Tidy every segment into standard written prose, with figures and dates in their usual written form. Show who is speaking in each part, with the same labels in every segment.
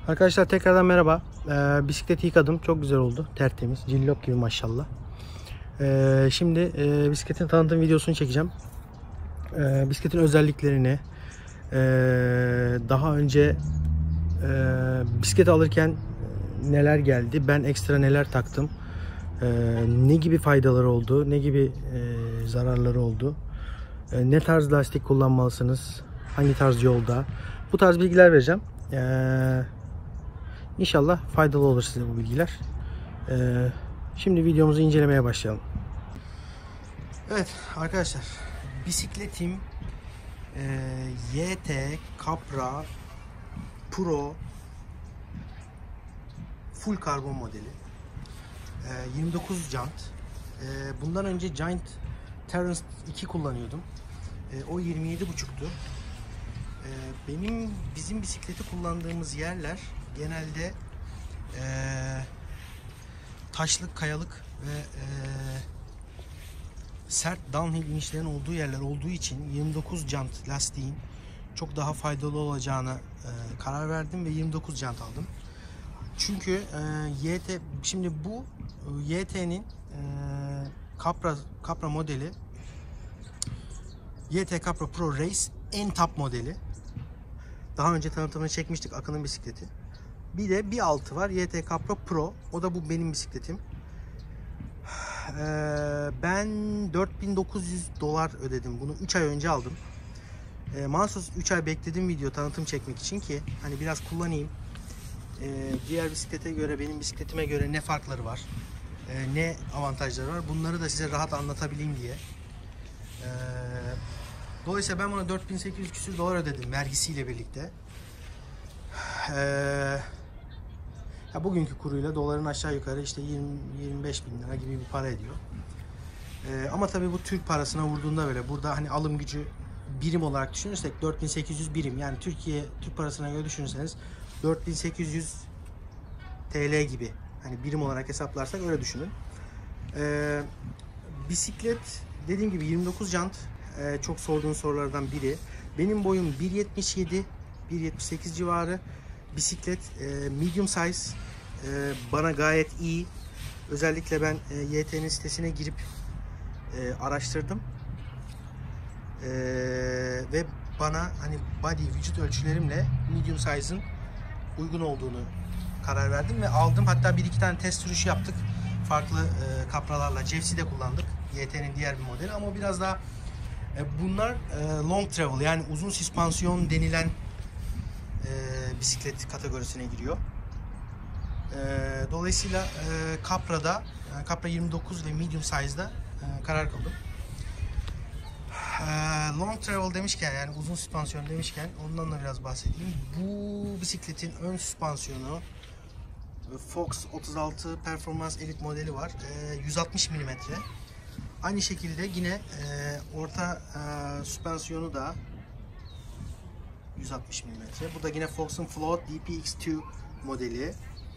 Speaker 1: Arkadaşlar tekrardan merhaba. Bisikleti yıkadım. Çok güzel oldu. Tertemiz. Cillop gibi maşallah. Şimdi bisikletin tanıtım videosunu çekeceğim. Bisikletin özelliklerini, daha önce bisiklet alırken neler geldi, ben ekstra neler taktım, ne gibi faydaları oldu, ne gibi zararları oldu, ne tarz lastik kullanmalısınız, hangi tarz yolda, bu tarz bilgiler vereceğim. İnşallah faydalı olur size bu bilgiler. Şimdi videomuzu incelemeye başlayalım. Evet arkadaşlar, bisikletim YT Capra Pro full karbon modeli. 29 jant. Bundan önce Giant Terrence 2 kullanıyordum. O 27,5'tu. Bizim bisikleti kullandığımız yerler genelde taşlık, kayalık ve sert downhill inişlerin olduğu yerler olduğu için 29 jant lastiğin çok daha faydalı olacağına karar verdim ve 29 jant aldım. Çünkü şimdi bu YT'nin Capra modeli, YT Capra Pro Race en top modeli. Daha önce tanıtımını çekmiştik, Akın'ın bisikleti. Bir de bir altı var, YT Capra Pro. O da bu benim bisikletim. Ben $4.900 ödedim. Bunu 3 ay önce aldım. Mahsus 3 ay bekledim video tanıtım çekmek için ki hani biraz kullanayım. Diğer bisiklete göre, benim bisikletime göre ne farkları var, ne avantajları var, bunları da size rahat anlatabileyim diye. Dolayısıyla ben buna $4.800 ödedim vergisiyle birlikte. Ya bugünkü kuruyla doların aşağı yukarı işte 20-25 bin lira gibi bir para ediyor. Ama tabii bu Türk parasına vurduğunda böyle burada hani alım gücü birim olarak düşünürsek 4800 birim, yani Türk parasına göre düşünürseniz 4800 TL gibi, hani birim olarak hesaplarsak öyle düşünün. Bisiklet dediğim gibi 29 jant, çok sorduğun sorulardan biri. Benim boyum 1.77 1.78 civarı. Bisiklet medium size, bana gayet iyi. Özellikle ben YT'nin sitesine girip araştırdım ve bana hani body, vücut ölçülerimle medium size'ın uygun olduğunu karar verdim ve aldım. Hatta bir iki tane test sürüşü yaptık farklı Capra'larla. Jeffs'i de kullandık, YT'nin diğer bir modeli, ama biraz daha bunlar long travel, yani uzun süspansiyon denilen bisiklet kategorisine giriyor. Dolayısıyla Capra'da, Capra 29 ve medium size'da karar kıldım. Long travel demişken, yani uzun süspansiyon demişken, ondan da biraz bahsedeyim. Bu bisikletin ön süspansiyonu Fox 36 Performance Elite modeli var. 160 mm. Aynı şekilde yine orta süspansiyonu da 160 mm. Bu da yine Fox'un Float DPX2 modeli.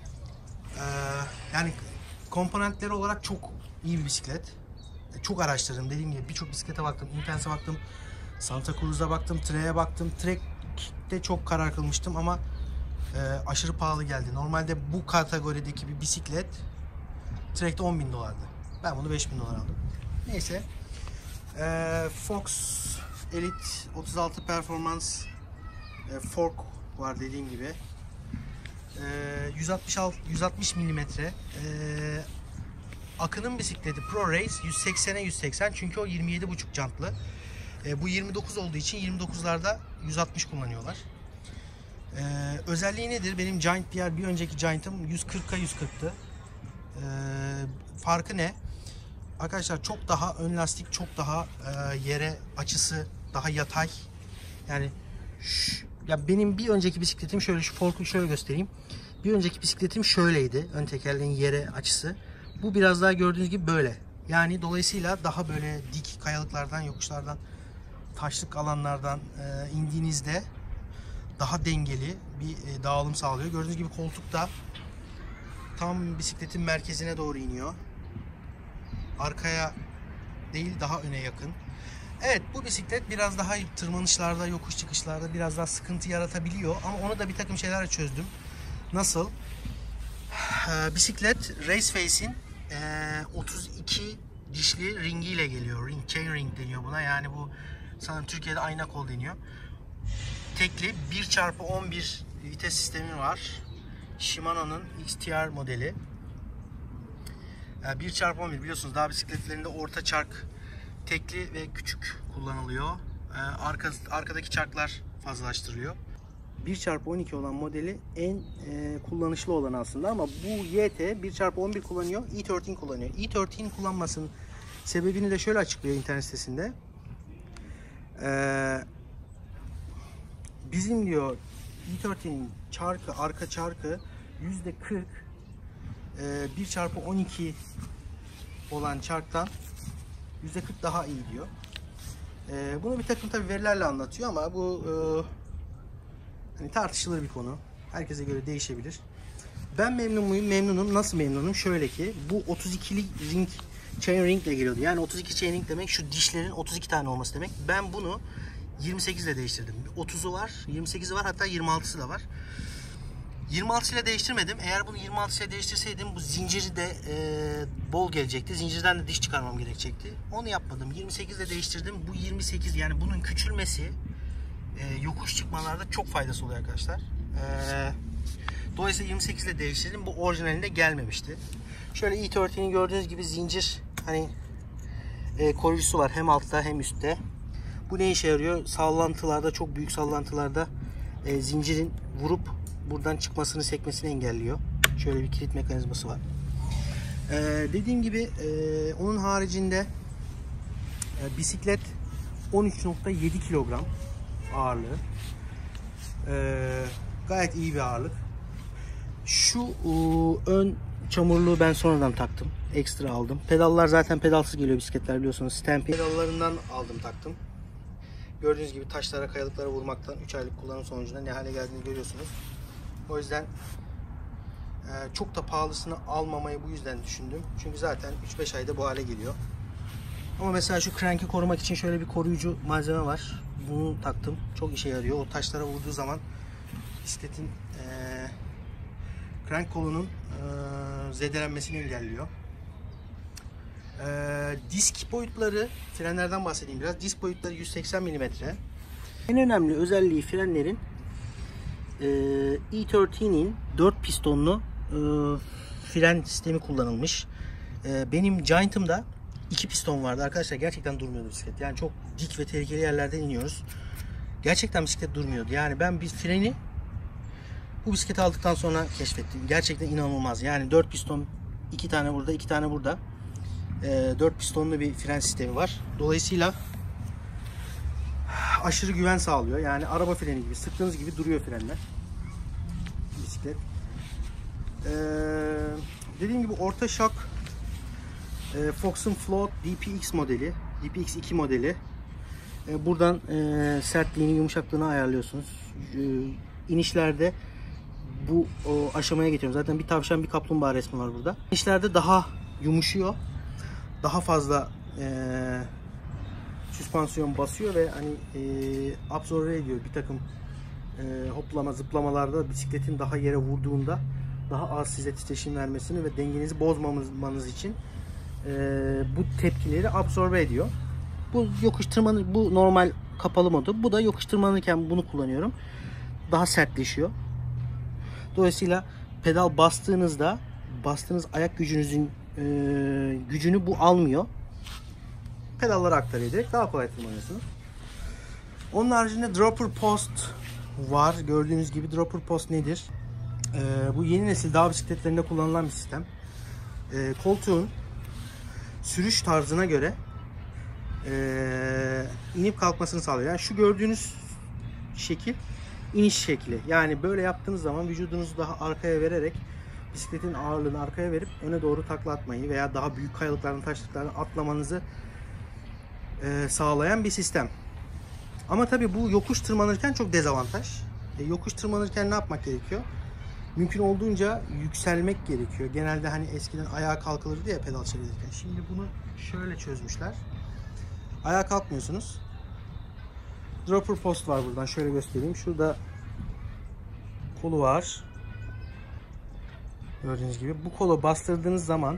Speaker 1: Yani komponentleri olarak çok iyi bir bisiklet. Çok araştırdım, dediğim gibi birçok bisiklete baktım, Intense'e baktım, Santa Cruz'a baktım, Trek'e baktım. Trek'te çok karar kılmıştım ama aşırı pahalı geldi. Normalde bu kategorideki bir bisiklet Trek'te $10.000'dı. Ben bunu $5.000 aldım. Neyse. Fox Elite 36 Performance fork var dediğim gibi. 160 mm. Akın'ın bisikleti Pro Race 180'e 180, çünkü o 27,5 jantlı. Bu 29 olduğu için 29'larda 160 kullanıyorlar. Özelliği nedir? Benim Giant, bir önceki Giant'ım 140'a 140'tı. Farkı ne? Arkadaşlar çok daha ön lastik, çok daha yere açısı daha yatay. Yani ya benim bir önceki bisikletim şöyle, şu forku şöyle göstereyim. Bir önceki bisikletim şöyleydi. Ön tekerleğin yere açısı. Bu biraz daha gördüğünüz gibi böyle. Yani dolayısıyla daha böyle dik kayalıklardan, yokuşlardan, taşlık alanlardan indiğinizde daha dengeli bir dağılım sağlıyor. Gördüğünüz gibi koltuk da tam bisikletin merkezine doğru iniyor. Arkaya değil, daha öne yakın. Evet, bu bisiklet biraz daha tırmanışlarda, yokuş çıkışlarda biraz daha sıkıntı yaratabiliyor. Ama onu da bir takım şeylerle çözdüm. Nasıl? Bisiklet Race Face'in 32 dişli ringiyle geliyor. Chain ring deniyor buna. Yani bu sanırım Türkiye'de ayna kol deniyor. Tekli 1x11 vites sistemi var. Shimano'nun XTR modeli. 1x11 biliyorsunuz dağ bisikletlerinde orta çark tekli ve küçük kullanılıyor. Arkadaki çarklar fazlalaştırılıyor. 1x12 olan modeli en kullanışlı olan aslında ama bu YT 1x11 kullanıyor, E13 kullanıyor. E13 kullanmasının sebebini de şöyle açıklıyor internet sitesinde. Bizim diyor E13'in çarkı, arka çarkı %40 1x12 olan çarktan %40 daha iyi diyor. Bunu bir takım tabii verilerle anlatıyor ama bu hani tartışılır bir konu. Herkese göre değişebilir. Ben memnun muyum? Memnunum. Nasıl memnunum? Şöyle ki bu 32'lik ring, chain ring ile geliyordu. Yani 32 chain ring demek şu dişlerin 32 tane olması demek. Ben bunu 28 ile değiştirdim. 30'u var, 28'i var, hatta 26'sı da var. 26 ile değiştirmedim. Eğer bunu 26 ile değiştirseydim bu zinciri de bol gelecekti. Zincirden de diş çıkarmam gerekecekti. Onu yapmadım. 28 ile değiştirdim. Bu 28, yani bunun küçülmesi yokuş çıkmalarda çok faydası oluyor arkadaşlar. Dolayısıyla 28 ile değiştirdim. Bu orijinalinde gelmemişti. Şöyle E13'nin gördüğünüz gibi zincir hani koruyucusu var hem altta hem üstte. Bu ne işe yarıyor? Sallantılarda, çok büyük sallantılarda zincirin vurup buradan çıkmasını, sekmesini engelliyor. Şöyle bir kilit mekanizması var. Dediğim gibi onun haricinde bisiklet 13.7 kilogram ağırlığı. Gayet iyi bir ağırlık. Şu ön çamurluğu ben sonradan taktım. Ekstra aldım. Pedallar zaten pedalsız geliyor bisikletler biliyorsunuz. Stampede pedallarından aldım taktım. Gördüğünüz gibi taşlara, kayalıklara vurmaktan 3 aylık kullanım sonucunda ne hale geldiğini görüyorsunuz. O yüzden çok da pahalısını almamayı bu yüzden düşündüm. Çünkü zaten 3-5 ayda bu hale geliyor. Ama mesela şu crank'i korumak için şöyle bir koruyucu malzeme var. Bunu taktım. Çok işe yarıyor. O taşlara vurduğu zaman bisikletin crank kolunun zedelenmesini engelliyor. Disk boyutları, frenlerden bahsedeyim biraz. Disk boyutları 180 mm. En önemli özelliği frenlerin E13'in 4 pistonlu fren sistemi kullanılmış. Benim Giant'ımda 2 piston vardı arkadaşlar, gerçekten durmuyordu bisiklet. Yani çok dik ve tehlikeli yerlerden iniyoruz. Gerçekten bisiklet durmuyordu. Yani ben bir freni bu bisikleti aldıktan sonra keşfettim. Gerçekten inanılmaz. Yani 4 piston, 2 tane burada, 2 tane burada. 4 pistonlu bir fren sistemi var. Dolayısıyla aşırı güven sağlıyor. Yani araba freni gibi, sıktığınız gibi duruyor frenler. Bisiklet. Dediğim gibi orta şok Fox & Float DPX modeli, DPX2 modeli. Buradan sertliğini, yumuşaklığını ayarlıyorsunuz. İnişlerde bu aşamaya getiriyorum. Zaten bir tavşan, bir kaplumbağa resmi var burada. İnişlerde daha yumuşuyor. Daha fazla süspansiyon basıyor ve hani absorbe ediyor bir takım hoplama, zıplamalarda bisikletin daha yere vurduğunda daha az size titreşim vermesini ve dengenizi bozmamanız için bu tepkileri absorbe ediyor. Bu yokuş tırmanır, bu normal kapalı modu. Bu da yokuş tırmanırken bunu kullanıyorum. Daha sertleşiyor. Dolayısıyla pedal bastığınızda bastığınız ayak gücünüzün gücünü bu almıyor. Pedallara aktarıyor direkt. Daha kolay tırmanıyorsunuz. Onun haricinde dropper post var. Gördüğünüz gibi dropper post nedir? Bu yeni nesil dağ bisikletlerinde kullanılan bir sistem. Koltuğun sürüş tarzına göre inip kalkmasını sağlıyor. Yani şu gördüğünüz şekil iniş şekli. Yani böyle yaptığınız zaman vücudunuzu daha arkaya vererek bisikletin ağırlığını arkaya verip öne doğru takla atmayı veya daha büyük kayalıkların, taşlıklarını atlamanızı sağlayan bir sistem. Ama tabii bu yokuş tırmanırken çok dezavantaj. Yokuş tırmanırken ne yapmak gerekiyor? Mümkün olduğunca yükselmek gerekiyor. Genelde hani eskiden ayağa kalkılırdı ya pedal çevirirken. Şimdi bunu şöyle çözmüşler. Ayağa kalkmıyorsunuz. Dropper post var buradan. Şöyle göstereyim. Şurada kolu var. Gördüğünüz gibi bu kolu bastırdığınız zaman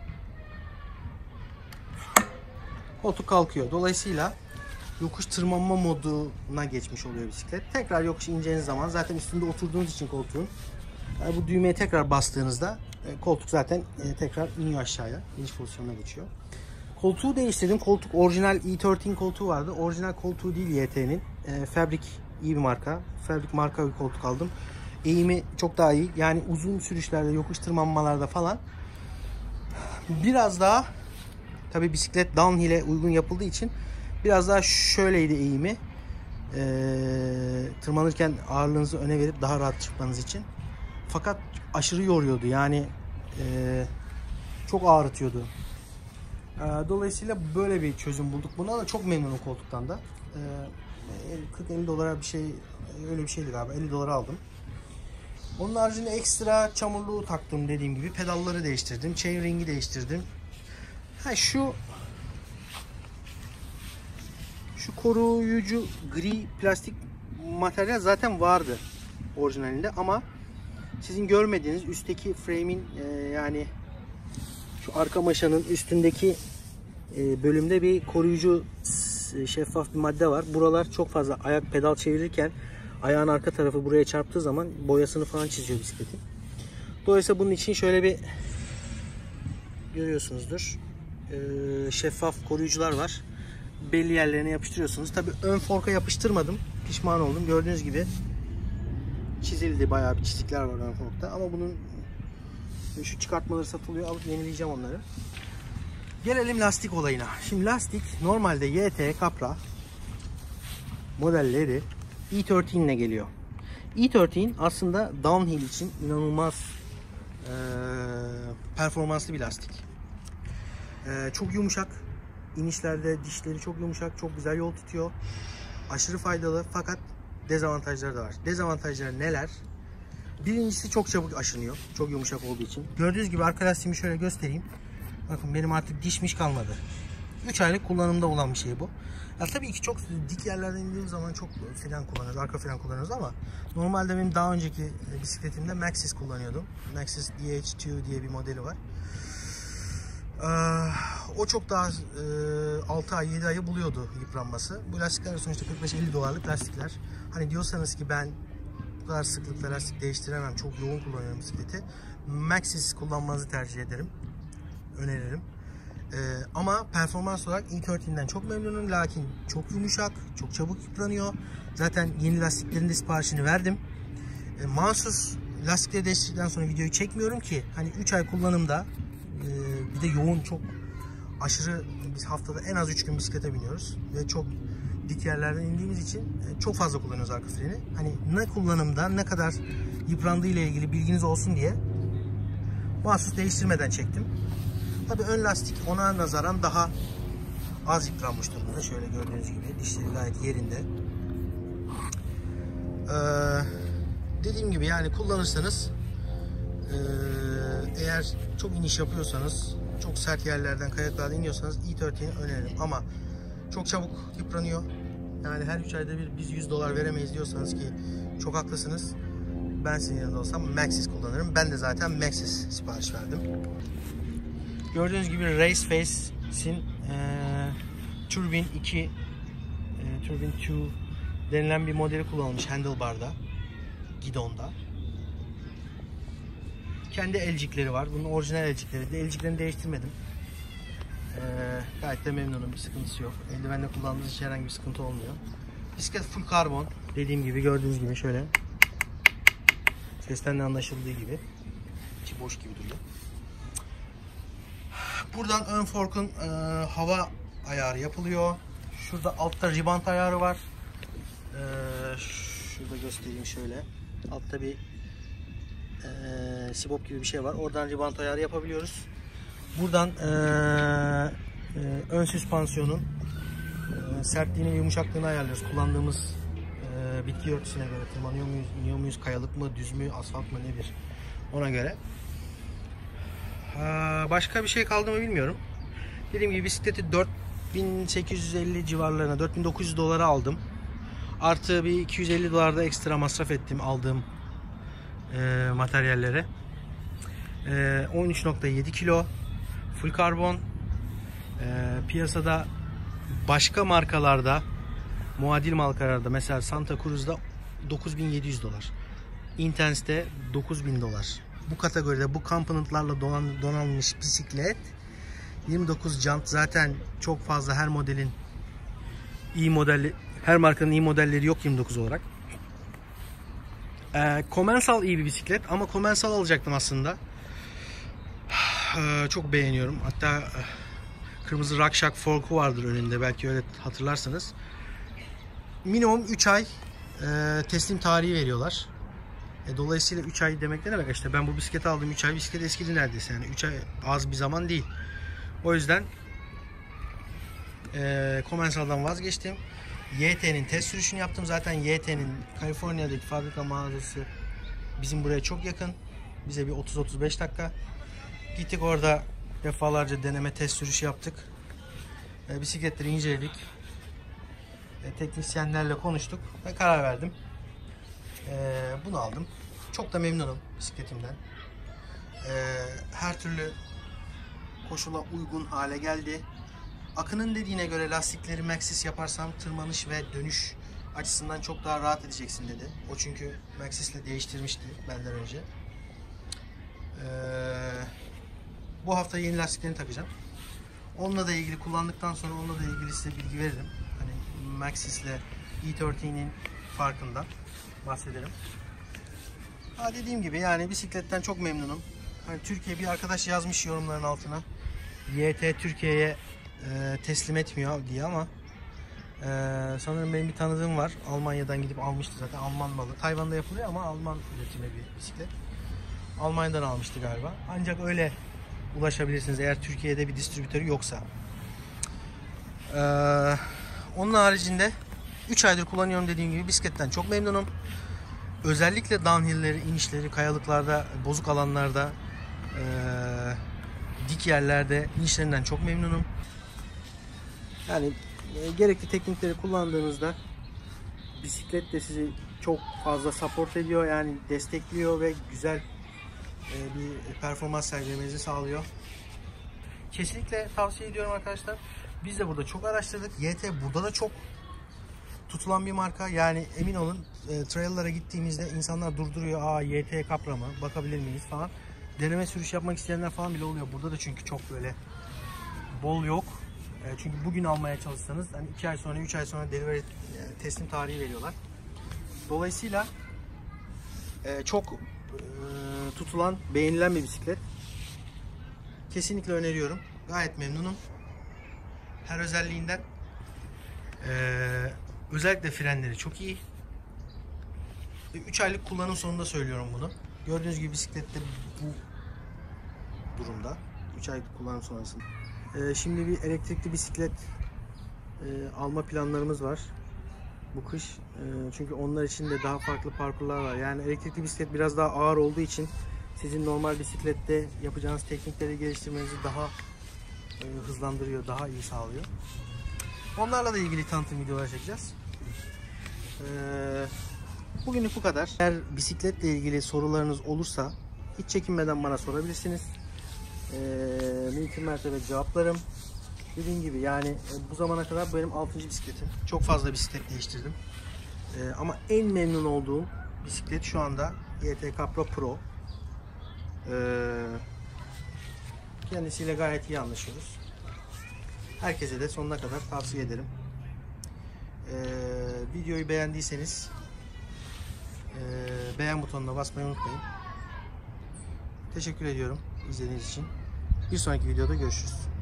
Speaker 1: koltuk kalkıyor. Dolayısıyla yokuş tırmanma moduna geçmiş oluyor bisiklet. Tekrar yokuş ineceğiniz zaman zaten üstünde oturduğunuz için koltuğun bu düğmeye tekrar bastığınızda koltuk zaten tekrar iniyor aşağıya. İniş pozisyonuna geçiyor. Koltuğu değiştirdim. Koltuk orijinal E13 koltuğu vardı. Orijinal koltuğu değil YT'nin. Fabric iyi bir marka. Fabric marka bir koltuk aldım. Eğimi çok daha iyi. Yani uzun sürüşlerde, yokuş tırmanmalarda falan biraz daha tabi bisiklet downhill'e uygun yapıldığı için biraz daha şöyleydi eğimi. Tırmanırken ağırlığınızı öne verip daha rahat çıkmanız için. Fakat aşırı yoruyordu. Yani çok ağrıtıyordu. Dolayısıyla böyle bir çözüm bulduk. Buna da çok memnunum koltuktan da. 40-50 dolara bir şey, öyle bir şeydi galiba. 50 dolara aldım. Onun haricinde ekstra çamurluğu taktım dediğim gibi. Pedalları değiştirdim. Chain ring'i değiştirdim. Şu koruyucu gri plastik materyal zaten vardı orijinalinde ama sizin görmediğiniz üstteki frame'in yani şu arka maşanın üstündeki bölümde bir koruyucu şeffaf bir madde var. Buralar çok fazla ayak pedal çevirirken ayağın arka tarafı buraya çarptığı zaman boyasını falan çiziyor bisikletin. Dolayısıyla bunun için şöyle bir görüyorsunuzdur. Şeffaf koruyucular var. Belli yerlerine yapıştırıyorsunuz. Tabi ön forka yapıştırmadım. Pişman oldum. Gördüğünüz gibi çizildi. Bayağı bir çizikler var ön forkta. Ama bunun şu çıkartmaları satılıyor. Alıp yenileyeceğim onları. Gelelim lastik olayına. Şimdi lastik normalde YT, Capra modelleri E13 ile geliyor. E13 aslında downhill için inanılmaz performanslı bir lastik. Çok yumuşak. İnişlerde dişleri çok yumuşak. Çok güzel yol tutuyor. Aşırı faydalı fakat dezavantajları da var. Dezavantajları neler? Birincisi çok çabuk aşınıyor. Çok yumuşak olduğu için. Gördüğünüz gibi arka lastiğimi şöyle göstereyim. Bakın benim artık dişmiş kalmadı. 3 aylık kullanımda olan bir şey bu. Ya tabii ki çok dik yerlerden indiğim zaman çok fren kullanıyoruz. Arka fren kullanıyoruz ama normalde benim daha önceki bisikletimde Maxxis kullanıyordum. Maxxis DH2 diye bir modeli var. O çok daha 6 ay 7 ayı buluyordu yıpranması. Bu lastikler sonuçta 45-50 dolarlık lastikler. Hani diyorsanız ki ben bu kadar sıklıkla lastik değiştiremem, çok yoğun kullanıyorum bisikleti, Maxxis kullanmanızı tercih ederim. Öneririm. Ama performans olarak E13'den çok memnunum. Lakin çok yumuşak, çok çabuk yıpranıyor. Zaten yeni lastiklerin de siparişini verdim. Mahsus lastikleri değiştirdikten sonra videoyu çekmiyorum ki hani 3 ay kullanımda bir de yoğun, çok aşırı, biz haftada en az 3 gün bisiklete biniyoruz ve çok dik yerlerden indiğimiz için çok fazla kullanıyoruz arka freni. Hani ne kullanımda ne kadar yıprandığı ile ilgili bilginiz olsun diye mahsus değiştirmeden çektim. Tabii ön lastik ona nazaran daha az yıpranmış durumda. Şöyle gördüğünüz gibi dişleri gayet yerinde. Dediğim gibi yani kullanırsanız eğer çok iniş yapıyorsanız, çok sert yerlerden, kayaklardan iniyorsanız E13'i öneririm. Ama çok çabuk yıpranıyor. Yani her 3 ayda bir biz 100 dolar veremeyiz diyorsanız ki çok haklısınız. Ben sizin yanında olsam Maxxis kullanırım. Ben de zaten Maxxis sipariş verdim. Gördüğünüz gibi Race Face'in Turbine 2 Turbine 2 denilen bir modeli kullanılmış handlebar'da, gidonda. Kendi elcikleri var. Bunun orijinal elcikleri. Elciklerini değiştirmedim. Gayet de memnunum. Bir sıkıntısı yok. Eldivenle kullandığınız için herhangi bir sıkıntı olmuyor. Bisiklet full karbon. Dediğim gibi gördüğünüz gibi şöyle. Sesten de anlaşıldığı gibi. İçi boş gibi duruyor. Buradan ön fork'un hava ayarı yapılıyor. Şurada altta ribant ayarı var. Şurada göstereyim şöyle. Altta bir sibop gibi bir şey var. Oradan ribant ayarı yapabiliyoruz. Buradan ön süspansiyonun sertliğini ve yumuşaklığını ayarlıyoruz. Kullandığımız bitki örtüsüne göre tırmanıyor muyuz, iniyor muyuz, kayalık mı, düz mü, asfalt mı, nedir? Ona göre. Başka bir şey kaldı mı bilmiyorum. Dediğim gibi bisikleti 4850 civarlarına, 4900 dolara aldım. Artı bir 250 dolar da ekstra masraf ettim aldığım materyallere. 13.7 kilo. Full karbon. Piyasada başka markalarda, muadil markalarda, mesela Santa Cruz'da 9.700 dolar. Intense'de 9.000 dolar. Bu kategoride bu komponentlarla donanmış bisiklet 29 jant, zaten çok fazla her modelin iyi modeli, her markanın iyi modelleri yok 29 olarak. Commensal iyi bir bisiklet ama Commensal alacaktım aslında. Çok beğeniyorum. Hatta kırmızı Rakshak forku vardır önünde, belki öyle hatırlarsanız. Minimum 3 ay teslim tarihi veriyorlar. Dolayısıyla 3 ay demek ne demek? İşte ben bu bisikleti aldım, 3 ay bisiklet eskidi neredeyse. Yani 3 ay az bir zaman değil. O yüzden Commensal'dan vazgeçtim. YT'nin test sürüşünü yaptım. Zaten YT'nin Kaliforniya'daki fabrika mağazası bizim buraya çok yakın. Bize bir 30-35 dakika. Gittik orada defalarca deneme test sürüşü yaptık. Bisikletleri inceledik. Teknisyenlerle konuştuk ve karar verdim. Bunu aldım. Çok da memnunum bisikletimden. Her türlü koşula uygun hale geldi. Akın'ın dediğine göre lastikleri Maxxis yaparsam tırmanış ve dönüş açısından çok daha rahat edeceksin dedi. O çünkü Maxxis'le değiştirmişti benden önce. Bu hafta yeni lastiklerini takacağım. Onunla da ilgili, kullandıktan sonra onunla da ilgili size bilgi veririm. Hani Maxxis'le E13'nin farkından bahsederim. Dediğim gibi yani bisikletten çok memnunum. Hani Türkiye, bir arkadaş yazmış yorumların altına, YT Türkiye'ye teslim etmiyor diye, ama sanırım benim bir tanıdığım var. Almanya'dan gidip almıştı zaten. Alman malı. Tayvan'da yapılıyor ama Alman üretimi bir bisiklet. Almanya'dan almıştı galiba. Ancak öyle ulaşabilirsiniz eğer Türkiye'de bir distribütörü yoksa. Onun haricinde 3 aydır kullanıyorum dediğim gibi, bisikletten çok memnunum. Özellikle downhill'leri, inişleri, kayalıklarda, bozuk alanlarda, dik yerlerde inişlerinden çok memnunum. Yani gerekli teknikleri kullandığınızda bisiklet de sizi çok fazla support ediyor, yani destekliyor ve güzel bir performans sergilemenizi sağlıyor. Kesinlikle tavsiye ediyorum arkadaşlar. Biz de burada çok araştırdık. YT burada da çok tutulan bir marka. Yani emin olun, trail'lara gittiğinizde insanlar durduruyor. YT Capra mı? Bakabilir miyiz falan. Deneme sürüş yapmak isteyenler falan bile oluyor. Burada da çünkü çok böyle bol yok. Çünkü bugün almaya çalışsanız hani 2 ay sonra, 3 ay sonra delivery, teslim tarihi veriyorlar. Dolayısıyla çok tutulan, beğenilen bir bisiklet. Kesinlikle öneriyorum. Gayet memnunum. Her özelliğinden. Özellikle frenleri çok iyi. 3 aylık kullanım sonunda söylüyorum bunu. Gördüğünüz gibi bisiklette bu durumda. 3 aylık kullanım sonrasında. Şimdi bir elektrikli bisiklet alma planlarımız var bu kış. Çünkü onlar için de daha farklı parkurlar var. Yani elektrikli bisiklet biraz daha ağır olduğu için sizin normal bisiklette yapacağınız teknikleri geliştirmenizi daha hızlandırıyor, daha iyi sağlıyor. Onlarla da ilgili tanıtım videoları çekeceğiz. Bugünlük bu kadar. Eğer bisikletle ilgili sorularınız olursa hiç çekinmeden bana sorabilirsiniz. Mümkün mertebe cevaplarım. Dediğim gibi yani bu zamana kadar benim 6. bisikletim. Çok fazla bisiklet değiştirdim. Ama en memnun olduğum bisiklet şu anda YT Capra Pro. Kendisiyle gayet iyi anlaşıyoruz. Herkese de sonuna kadar tavsiye ederim. Videoyu beğendiyseniz beğen butonuna basmayı unutmayın. Teşekkür ediyorum izlediğiniz için. Bir sonraki videoda görüşürüz.